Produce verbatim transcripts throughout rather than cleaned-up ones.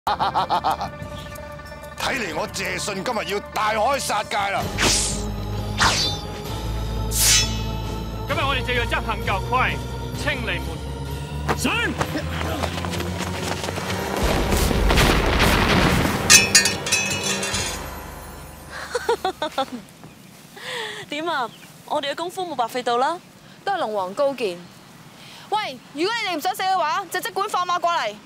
睇嚟我謝遜今日要大開殺戒啦！ 今日我哋就要執行舊規，清理門。上！ 點啊？我哋嘅功夫冇白費到啦， 都係龍王高見。喂，如果你哋唔想死嘅話，就即管放馬過嚟。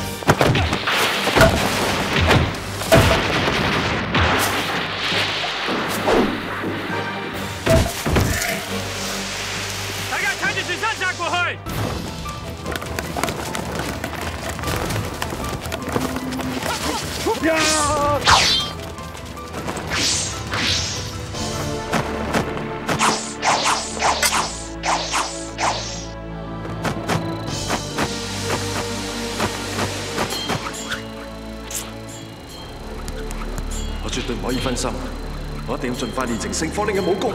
大家睇住船身殺過去。 我絕對唔可以分心，我一定要盡快練成聖火令嘅武功。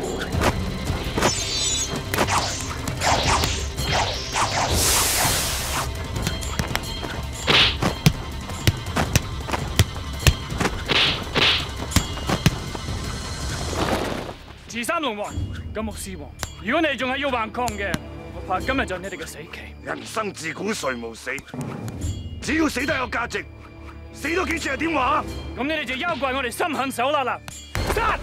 自三龍王、金木獅王，如果你哋仲係要橫抗嘅，我怕今日就係你哋嘅死期。 人生自古誰無死，只要死得有價值，死多幾次又點話？ 咁你哋就休怪我哋心狠手辣啦！殺！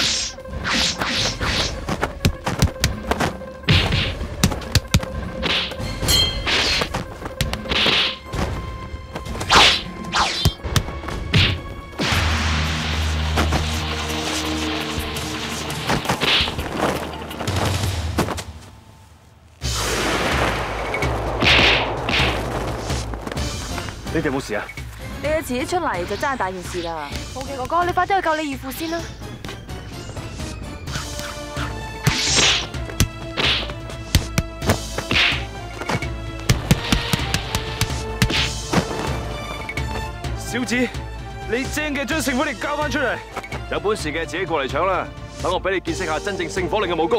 你哋有冇事啊？ 你哋遲啲出嚟就真係大件事啦！浩奇哥哥，你快啲去救你義父先啦！ 小子，你正嘅將聖火令交翻出嚟，有本事嘅自己過嚟搶啦！等我俾你見識下真正聖火令嘅武功。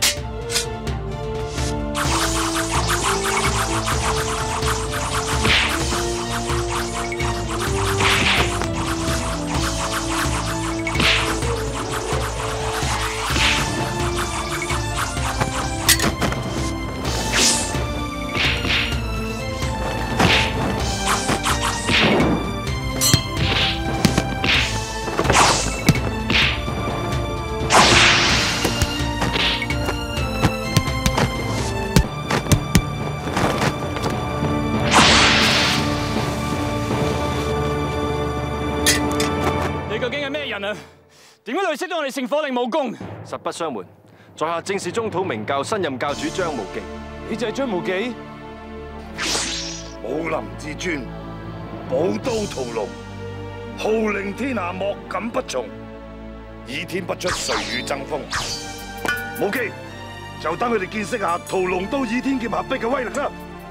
究竟係咩人啊？點解你會識到我哋聖火令武功？ 實不相瞞，在下正是中土明教新任教主張無忌。 你就係張無忌？ 武林至尊，寶刀屠龍，號令天下莫敢不從。倚天不出，誰與爭鋒？無忌，就等佢哋見識下屠龍刀倚天劍合璧嘅威力啦！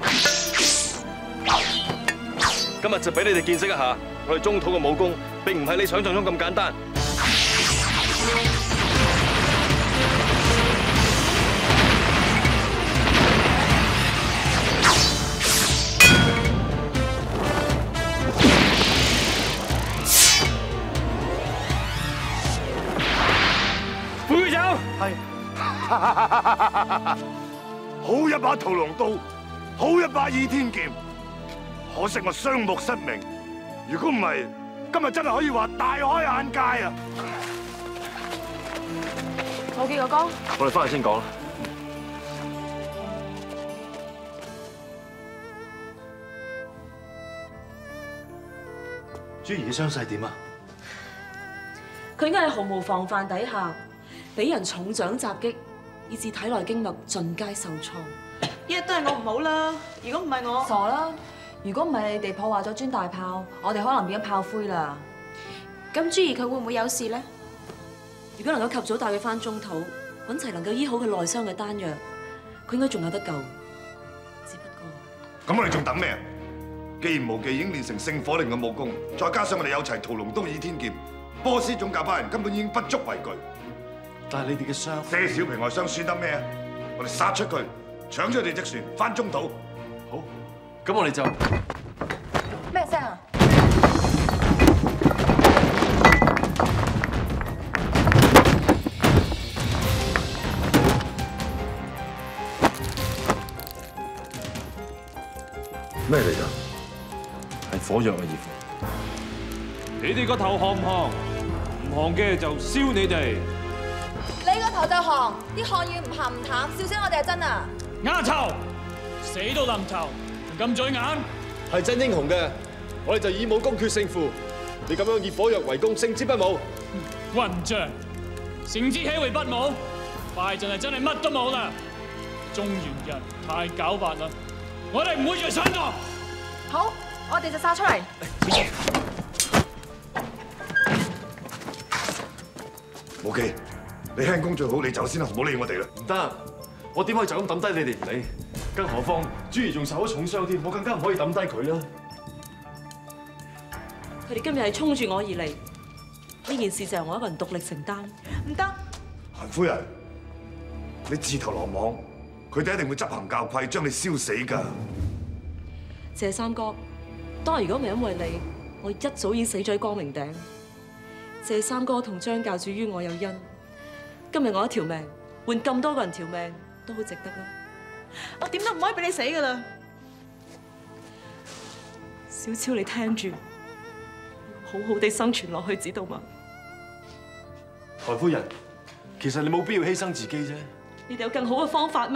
今日就俾你哋見識一下，我哋中土嘅武功，並唔係你想象中咁簡單。 放佢走！ 係，好一把屠龍刀，好一把倚天劍，可惜我雙目失明。如果唔係，今日真係可以話大開眼界啊！ 浩奇哥哥， 我哋翻嚟先講啦。 朱兒嘅傷勢點啊？ 佢應該係毫無防範底下，俾人重掌襲擊，以致體內經脈盡皆受創。 一日都係我唔好啦，如果唔係我， 傻啦！如果唔係你哋破壞咗磚大炮，我哋可能變咗炮灰啦。 咁朱兒佢會唔會有事咧？ 如果能夠及早帶佢翻中土，揾齊能夠醫好佢內傷嘅丹藥，佢應該仲有得救。只不過， 咁我哋仲等咩啊？既然無忌已經練成聖火令嘅武功，再加上我哋有齊屠龍刀倚天劍，波斯總教班人根本已經不足為懼。 但係你哋嘅傷， 些小皮外傷算得咩啊？我哋殺出佢，搶咗佢哋隻船，翻中土。 好，咁我哋就咩聲啊？ 約啊，義父。你哋個頭行唔行？唔行嘅就燒你哋。 你個頭就行，啲漢語唔鹹唔淡，笑死我哋係真啊！ 丫頭，死到臨頭，咁嘴硬。 係真英雄嘅，我哋就以武攻決勝負。你咁樣以火藥圍攻，勝之不武。 混帳，勝之豈會不武？快陣係真係乜都冇啦！中原人太狡猾啦，我哋唔會再上當。 好，我哋就殺出嚟。 無忌，你輕功最好，你走先啦，唔好理我哋啦。 唔得，我點可以就咁抌低你哋唔理？更何況朱兒仲受咗重傷添，我更加唔可以抌低佢啦。 佢哋今日係衝住我而嚟，呢件事就係我一個人獨力承擔。 唔得， 韓夫人，你自投羅網，佢哋一定會執行教規，將你燒死㗎。 謝三哥，當如果唔係因為你，我一早已經死咗喺光明頂。謝三哥同張教主於我有恩，今日我一條命換咁多個人條命，都好值得啦。 我點都唔可以俾你死噶啦！ 小超，你聽住，好好地生存落去，知道嗎？ 韓夫人，其實你冇必要犧牲自己啫。 你哋有更好嘅方法咩？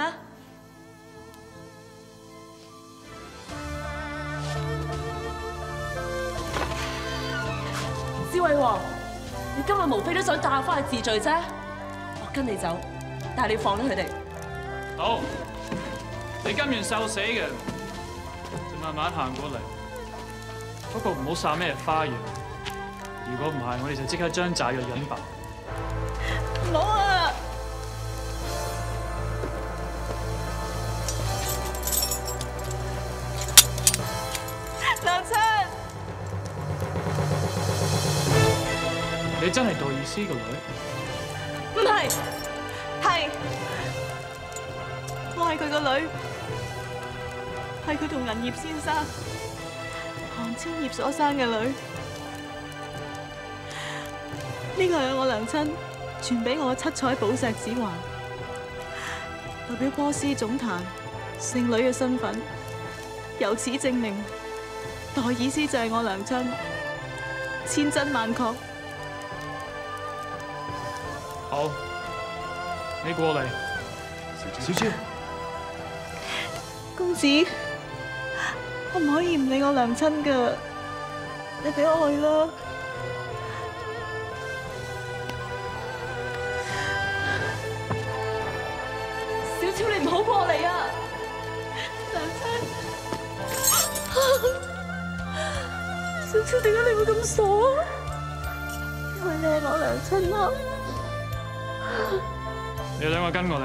智慧王，你今日無非都想帶我翻去治罪啫。我跟你走，但係你放咗佢哋。 好，你甘願受死嘅，就慢慢行過嚟。不過唔好耍咩花樣，如果唔係，我哋就即刻將炸藥引爆。 唔好啊！娘親， 你真係代議師個女？ 唔係， 係我係佢個女，係佢同銀葉先生韓千葉所生嘅女。呢個係我娘親傳俾我嘅七彩寶石指環，代表波斯總壇聖女嘅身份，由此證明代議師就係我娘親，千真萬確。 好，你過嚟。 小超， 公子，我唔可以唔理我娘親噶，你俾我去啦。 小超，你唔好過嚟啊！ 娘親，小超，點解你會咁傻啊？因為你係我娘親啊！ 你兩個跟過嚟。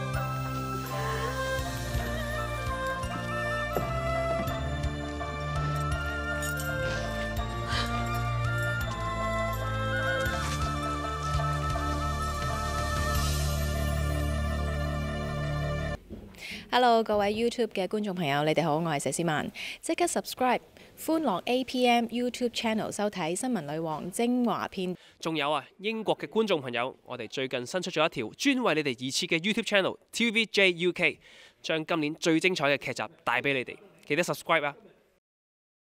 Hello， 各位 YouTube 嘅觀眾朋友，你哋好，我係佘詩曼，即刻 subscribe 歡樂 A P M YouTube Channel 收睇新聞女王精華片。 仲有啊，英國嘅觀眾朋友，我哋最近新出咗一條專為你哋而設嘅 YouTube Channel T V J U K， 將今年最精彩嘅劇集帶俾你哋，記得 subscribe 啊！